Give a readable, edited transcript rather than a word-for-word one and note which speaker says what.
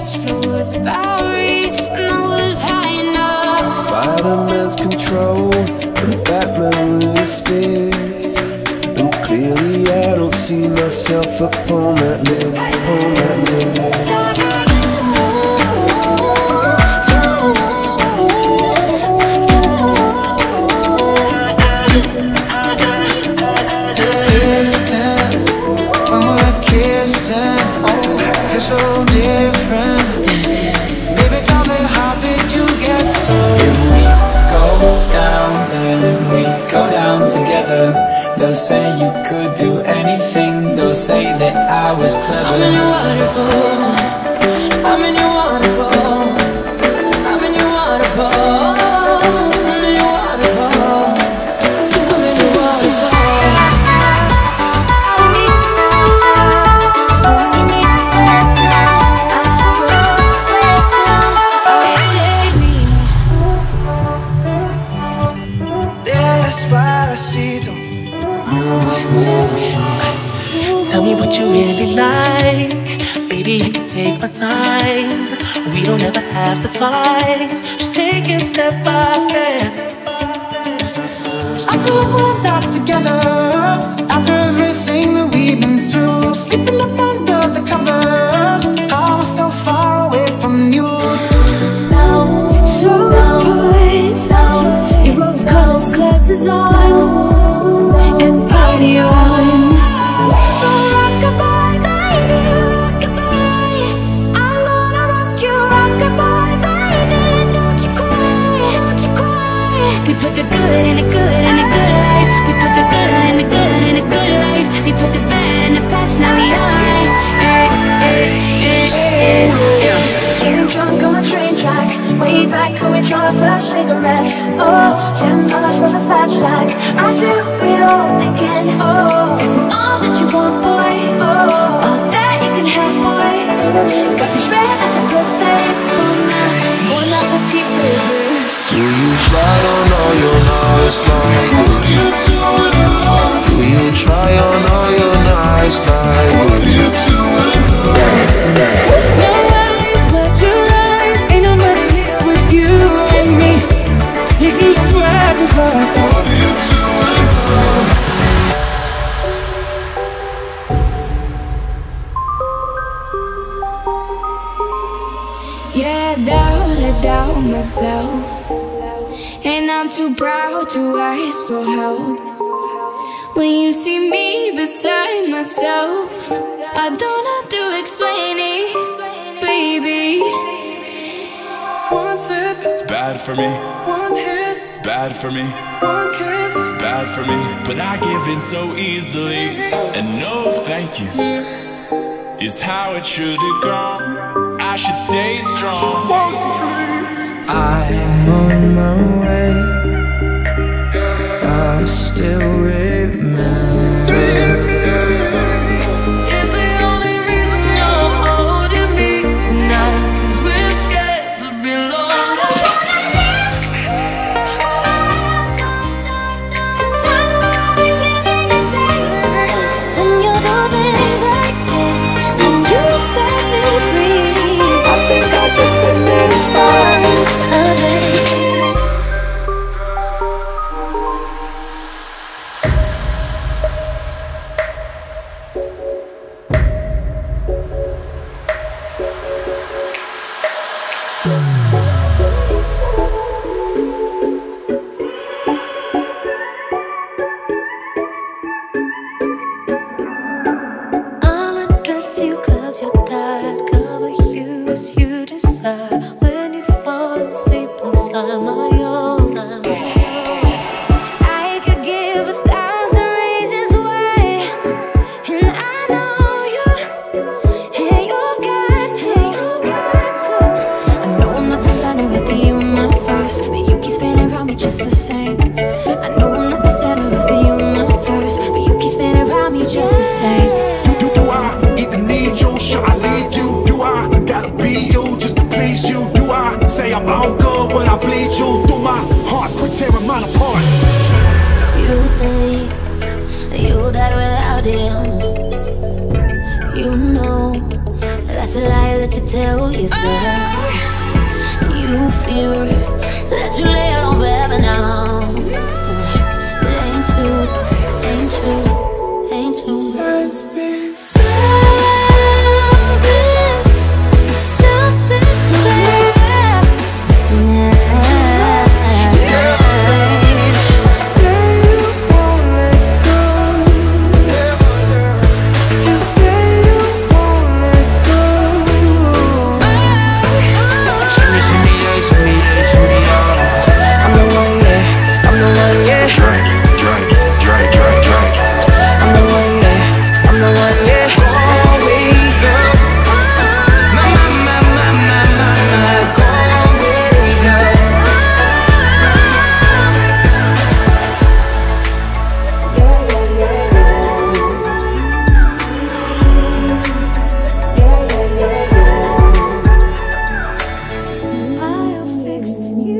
Speaker 1: dance floor of the Bowery when I was high enough.
Speaker 2: Spider-Man's control and Batman with his fist. And clearly I don't see myself upon that list, upon that list.
Speaker 3: When we're kissing, oh, I feel so different. Baby, tell me, how did you get so? If we go down, then we go down together. They'll say you could do anything. They'll say that I was clever.
Speaker 1: I'm in your waterfall. I'm in your waterfall. I'm in your waterfall. I'm in your waterfall. I'm in your waterfall.
Speaker 3: Despacito.
Speaker 4: Tell me what you really like. Baby, I can take my time. We don't ever have to fight. Just take it step by step.
Speaker 3: I feel like we're not together after everything that we've been through. Sleeping up under the covers, I was so far away from you.
Speaker 1: Now, so put down your rose-colored glasses on and party on. So rock-a-bye, baby, rock-a-bye. I'm gonna rock you, rock-a-bye, baby. Don't you cry, don't you cry. We put the good in the good in the good life. We put the good in the good in the good life. We put the bad in the past, now we alright. Getting drunk on a train track, way back when we drove our first cigarettes. Oh, $10 was a fat stack. I do it all again. Oh, 'cause I'm all that you want, boy. Oh, all that you can have, boy. Got me spread like a buffet. Bon appetit, baby.
Speaker 2: Do you slide on all your nice like? Do you try on all your nice like?
Speaker 4: No worries but your eyes. Ain't nobody here with you and me. You can just grab the box.
Speaker 1: Yeah, I doubt myself, and I'm too proud to ask for help. When you see me beside myself, I don't have to explain it, baby.
Speaker 3: One sip,
Speaker 5: Bad for me,
Speaker 3: one hit,
Speaker 5: bad for me,
Speaker 3: one kiss.
Speaker 5: bad for me. But I give in so easily, and no thank you is how it should have gone. I should stay strong.
Speaker 3: I'm on my way. I still remember.
Speaker 4: Is the only reason you're holding me tonight. 'Cause we're scared to be lonely.
Speaker 1: When you do things like this, when you set me free,
Speaker 3: I think I just been inspired.
Speaker 4: I'll undress you 'cause you're tired. Cover you as you decide. When you fall asleep inside my arms,
Speaker 1: I could give 1,000 reasons why, and I know you, and you've got to. I know I'm not the center of the universe, but you keep spinning around me just the same. I know I'm not the center of the universe, but you keep spinning around me just the same.
Speaker 5: Do I even need you? Should I leave you? Do I gotta be you?
Speaker 1: tell yourself you fear that you lay alone forever now. It ain't true, ain't true, ain't true. Selfish love tonight.
Speaker 2: Say you won't let go. Just say you won't let go.
Speaker 3: Shimmy, shimmy, yeah, shimmy, yeah, shimmy, yeah. I'm the one, yeah, I'm the one, yeah.
Speaker 2: Drink, drink, drink, drink, drink.
Speaker 3: I'm the one, yeah, I'm the one, yeah. Oh, wake up. My, my, my, my, my, my, my. Go wake up.
Speaker 1: I'll fix you.